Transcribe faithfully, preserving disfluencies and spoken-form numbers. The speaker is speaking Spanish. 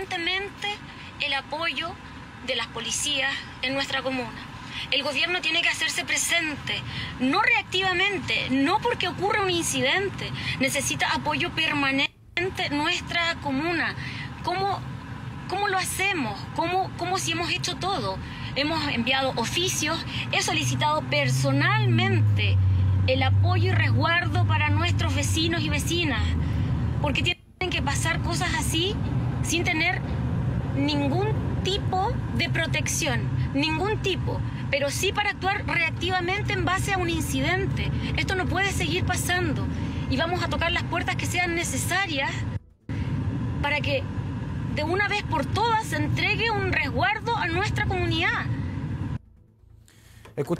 permanentemente el apoyo de las policías en nuestra comuna. El gobierno tiene que hacerse presente, no reactivamente, no porque ocurra un incidente. Necesita apoyo permanente en nuestra comuna. ¿Cómo, cómo lo hacemos? ¿Cómo, cómo si hemos hecho todo? Hemos enviado oficios, he solicitado personalmente el apoyo y resguardo para nuestros vecinos y vecinas, porque tienen que pasar cosas así sin tener ningún tipo de protección, ningún tipo, pero sí para actuar reactivamente en base a un incidente. Esto no puede seguir pasando y vamos a tocar las puertas que sean necesarias para que de una vez por todas se entregue un resguardo a nuestra comunidad.